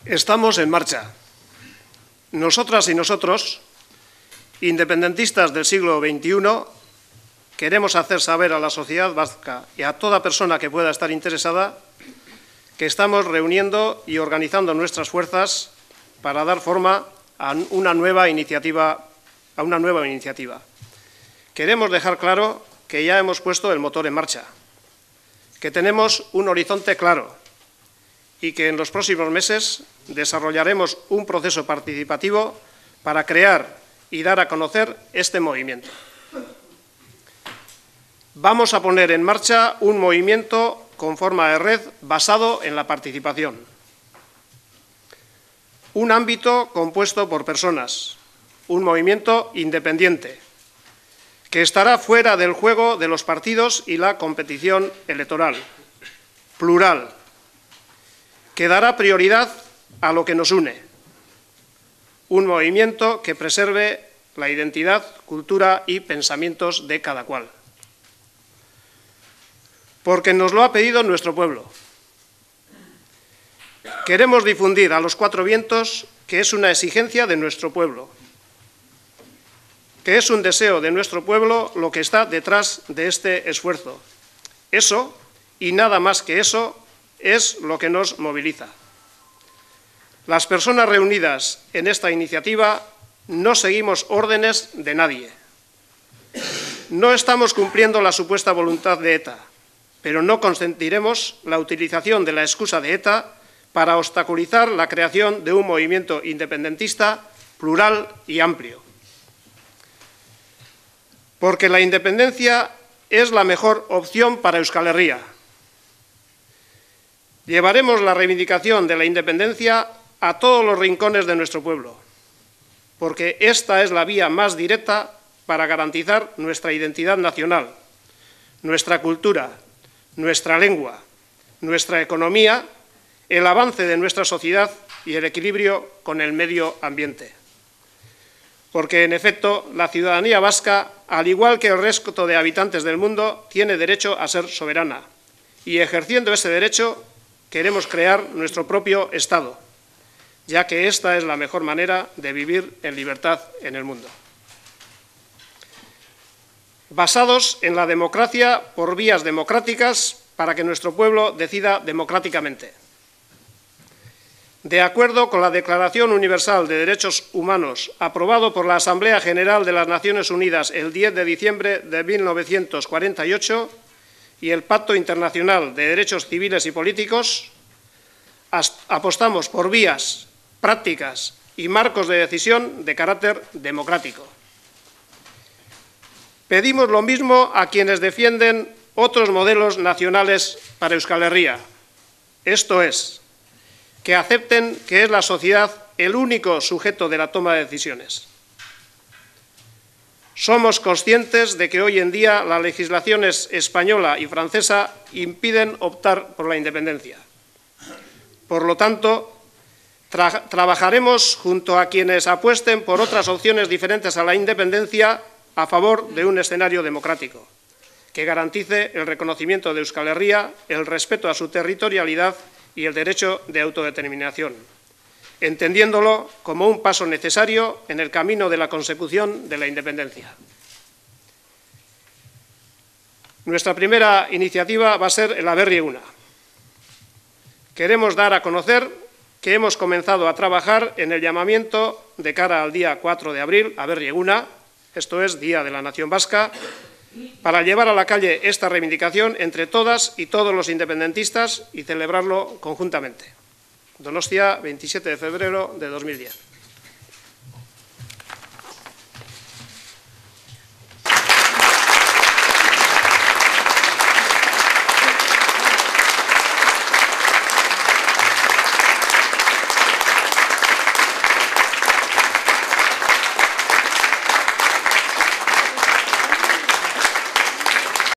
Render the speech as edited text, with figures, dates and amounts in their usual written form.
Estamos en marcha. Nosotras y nosotros, independentistas del siglo XXI, queremos hacer saber a la sociedad vasca y a toda persona que pueda estar interesada que estamos reuniendo y organizando nuestras fuerzas para dar forma a una nueva iniciativa. Queremos dejar claro que ya hemos puesto el motor en marcha, que tenemos un horizonte claro y que en los próximos meses desarrollaremos un proceso participativo para crear y dar a conocer este movimiento. Vamos a poner en marcha un movimiento con forma de red basado en la participación. Un ámbito compuesto por personas, un movimiento independiente, que estará fuera del juego de los partidos y la competición electoral, plural, que dará prioridad a lo que nos une, un movimiento que preserve la identidad, cultura y pensamientos de cada cual. Porque nos lo ha pedido nuestro pueblo. Queremos difundir a los cuatro vientos que es una exigencia de nuestro pueblo, que es un deseo de nuestro pueblo lo que está detrás de este esfuerzo. Eso, y nada más que eso, es lo que nos moviliza. Las personas reunidas en esta iniciativa no seguimos órdenes de nadie. No estamos cumpliendo la supuesta voluntad de ETA, pero no consentiremos la utilización de la excusa de ETA para obstaculizar la creación de un movimiento independentista plural y amplio. Porque la independencia es la mejor opción para Euskal Herria. Llevaremos la reivindicación de la independencia a todos los rincones de nuestro pueblo, porque esta es la vía más directa para garantizar nuestra identidad nacional, nuestra cultura, nuestra lengua, nuestra economía, el avance de nuestra sociedad y el equilibrio con el medio ambiente. Porque, en efecto, la ciudadanía vasca, al igual que el resto de habitantes del mundo, tiene derecho a ser soberana. Y ejerciendo ese derecho, queremos crear nuestro propio Estado, ya que esta es la mejor manera de vivir en libertad en el mundo. Basados en la democracia por vías democráticas para que nuestro pueblo decida democráticamente. De acuerdo con la Declaración Universal de Derechos Humanos, aprobado por la Asamblea General de las Naciones Unidas el 10 de diciembre de 1948, y el Pacto Internacional de Derechos Civiles y Políticos, apostamos por vías, prácticas y marcos de decisión de carácter democrático. Pedimos lo mismo a quienes defienden otros modelos nacionales para Euskal Herria, esto es, que acepten que es la sociedad el único sujeto de la toma de decisiones. Somos conscientes de que hoy en día las legislaciones española y francesa impiden optar por la independencia. Por lo tanto, trabajaremos junto a quienes apuesten por otras opciones diferentes a la independencia a favor de un escenario democrático, que garantice el reconocimiento de Euskal Herria, el respeto a su territorialidad y el derecho de autodeterminación, entendiéndolo como un paso necesario en el camino de la consecución de la independencia. Nuestra primera iniciativa va a ser el Aberri Eguna. Queremos dar a conocer que hemos comenzado a trabajar en el llamamiento de cara al día 4 de abril, Aberri Eguna, esto es, Día de la Nación Vasca, para llevar a la calle esta reivindicación entre todas y todos los independentistas y celebrarlo conjuntamente. Donostia, 27 de febrero de 2010.